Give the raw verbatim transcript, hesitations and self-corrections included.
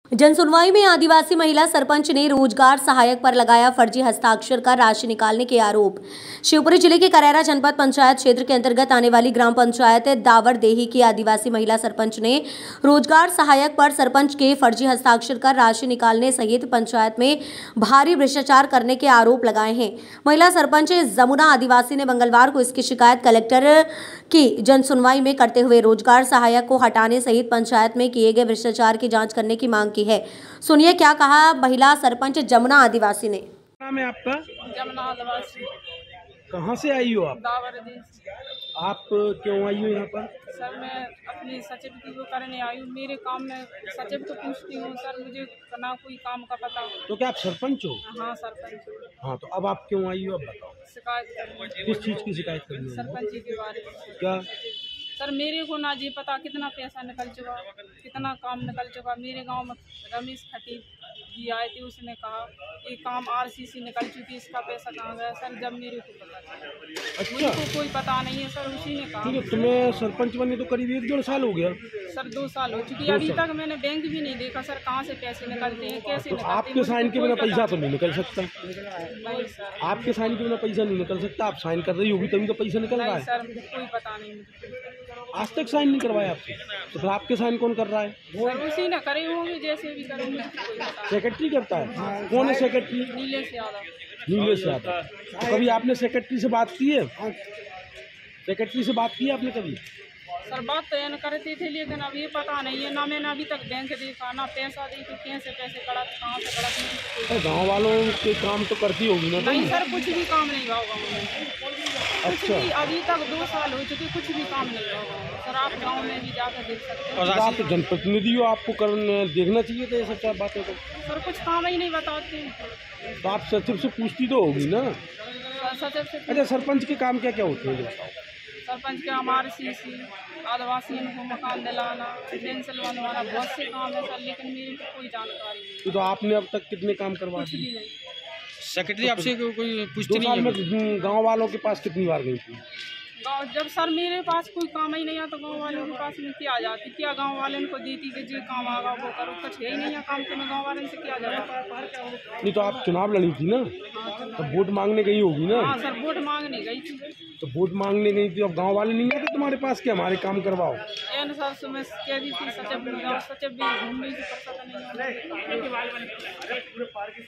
जनसुनवाई में आदिवासी महिला सरपंच ने रोजगार सहायक पर लगाया फर्जी हस्ताक्षर कर राशि निकालने के आरोप। शिवपुरी जिले के करैरा जनपद पंचायत क्षेत्र के अंतर्गत आने वाली ग्राम पंचायत दावरदेही की आदिवासी महिला सरपंच ने रोजगार सहायक पर सरपंच के फर्जी हस्ताक्षर कर राशि निकालने सहित पंचायत में भारी भ्रष्टाचार करने के आरोप लगाए हैं। महिला सरपंच जमुना आदिवासी ने मंगलवार को इसकी शिकायत कलेक्टर की जनसुनवाई में करते हुए रोजगार सहायक को हटाने सहित पंचायत में किए गए भ्रष्टाचार की जांच करने की मांग की है। सुनिए क्या कहा महिला सरपंच जमुना आदिवासी ने। नाम है आपका? जमुना आदिवासी। कहाँ से आई हो आप? दावरदेही। आप क्यों आई हो यहाँ पर? सर मैं अपनी सचिव की वो करने आई हूँ। मेरे काम में सचिव को पूछती हूँ सर, मुझे ना कोई काम का पता। तो क्या आप सरपंच हो? हाँ सरपंच हूँ। हाँ, तो अब आप क्यों आई हो, अब बताओ। शिकायत करनी। किस चीज़ की शिकायत करनी है? सरपंच जी के बारे में। क्या सर मेरे को ना जी पता कितना पैसा निकल चुका, कितना काम निकल चुका। मेरे गांव में रमेश खटीक जी आए थे, उसने कहा ये काम आरसीसी निकल चुकी, इसका पैसा कहाँ गया सर, जब मेरे को पता चला। अच्छा, मुझे कोई पता नहीं है सर, उसी ने कहा। ठीक है, तुम्हें सरपंच बने तो करीब एक डेढ़ साल हो गया। सर दो साल हो चुकी, अभी तक मैंने बैंक भी नहीं देखा सर, कहाँ से पैसे निकलते हैं, कैसे तो निकलते हैं। आपके साइन के बिना पैसा तो नहीं निकल सकता। नहीं सर, आपके साइन के बिना पैसा नहीं निकल सकता। आप साइन कर रही होगी तभी तो पैसा निकल रहा नहीं है। सर मुझे कोई पता नहीं मुझे। आज तक साइन नहीं करवाया आपसे, तो फिर आपके साइन कौन कर रहा है? सर उसी ने करे होंगे, जैसे भी करे मुझे कोई पता नहीं। सेक्रेटरी करता है? कौन है सेक्रेटरी? नीले से यादव। नीले से आता है। तो कभी आपने सेक्रेटरी से बात की है? सेक्रेटरी से बात की है आपने कभी? सर बात तो एन करती थी, लेकिन अब ये पता नहीं है ना, मैंने अभी तक बैंक देखा ना पैसा दी, तो कैसे पैसे कड़ा कहाँ से कड़ा। गांव वालों के काम तो करती होगी ना? नहीं सर कुछ भी काम नहीं हुआ गाँव में, कुछ अच्छा। भी। अभी तक दो साल हो चुके, कुछ भी काम नहीं हुआ गाँव में। सर आप गाँव में भी जाकर देख सकते हैं। और आप तो जनप्रतिनिधि हो, आपको करने देखना चाहिए था ये सब चार बातें। तो सर कुछ काम ही नहीं बताते। तो आप सचिव से पूछती तो होगी ना? सर सचिव से अच्छा, सरपंच के काम क्या क्या होते हैं ये बताओ। सरपंच के हमारे सी सी आदिवासियों को मकान दिलाना, पेंसिल बनवाना, बहुत से काम है सर, लेकिन मेरे को कोई जानकारी नहीं। तो आपने अब तक कितने काम करवा कुछ दिए? भी नहीं। सेक्रेटरी आपसे को, कोई पूछती दो नहीं साल है? में गांव वालों के पास कितनी बार गई थी? गाँव जब सर मेरे पास कोई काम ही नहीं है तो गांव वालों के पास में क्या जाती, क्या गांव वाले को देती कि जो काम आगा वो करो, कुछ है ही नहीं है काम, तो मैं गाँव वाले से क्या जाता। नहीं तो आप चुनाव लड़ी थी ना, तो वोट मांगने गई होगी ना? हाँ सर वोट मांगने गई थी। तो वोट मांगने गई थी, अब गांव वाले नहीं आते तुम्हारे पास कि हमारे काम करवाओ? एन सर से मैं कह दी थी सचिव सचिव भी घूम गई थी, पर पता नहीं।